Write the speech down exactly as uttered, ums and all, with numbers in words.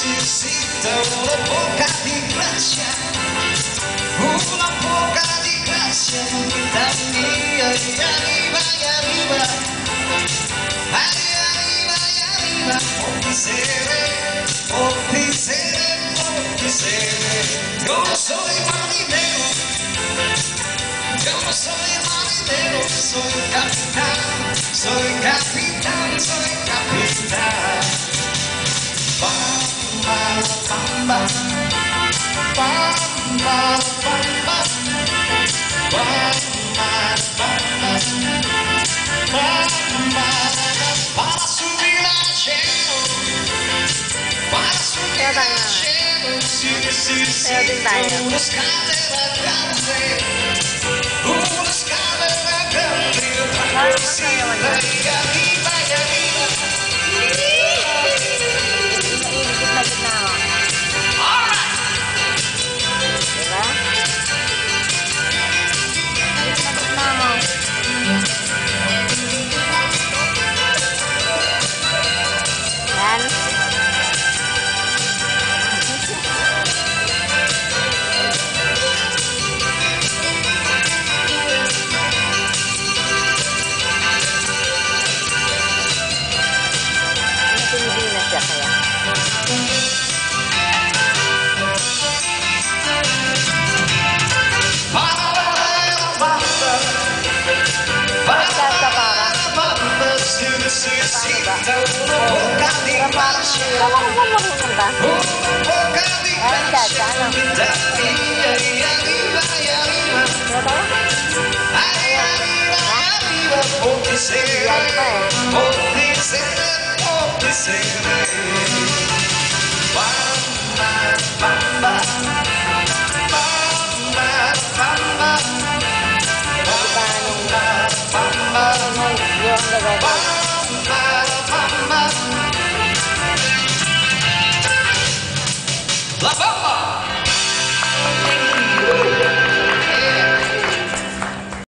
necessita una poca di grazia, una poca di grazia, vita mia, arriva, arriva, arriva, arriva, porti sere, porti sere, porti sere. Yo no soy marinero, yo no soy marinero, soy capitán, soy capitán, soy capitán. Bamba, bamba, bamba, bamba, bamba, bamba, para subir al cielo, para subir al cielo, si necesito uno scala grande, uno scala grande, para subir y arriba y arriba.